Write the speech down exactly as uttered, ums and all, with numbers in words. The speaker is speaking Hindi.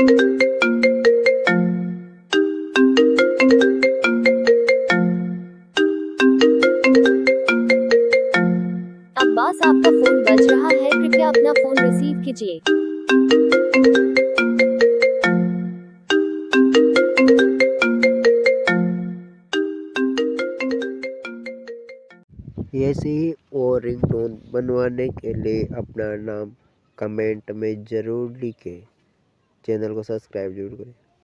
अब्बास, आपका फोन बज रहा है, कृपया अपना फोन रिसीव कीजिए। ऐसे ही और रिंगटोन बनवाने के लिए अपना नाम कमेंट में ज़रूर लिखें। चैनल को सब्सक्राइब जरूर करें।